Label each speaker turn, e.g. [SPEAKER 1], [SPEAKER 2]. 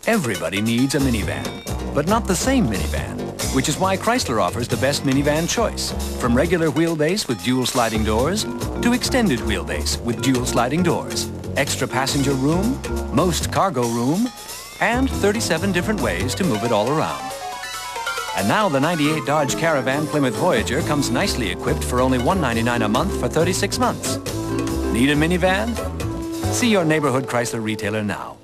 [SPEAKER 1] Everybody needs a minivan, but not the same minivan, which is why Chrysler offers the best minivan choice, from regular wheelbase with dual sliding doors to extended wheelbase with dual sliding doors, extra passenger room, most cargo room, and 37 different ways to move it all around. And now the '98 Dodge Caravan Plymouth Voyager comes nicely equipped for only $199 a month for 36 months. Need a minivan? See your neighborhood Chrysler retailer now.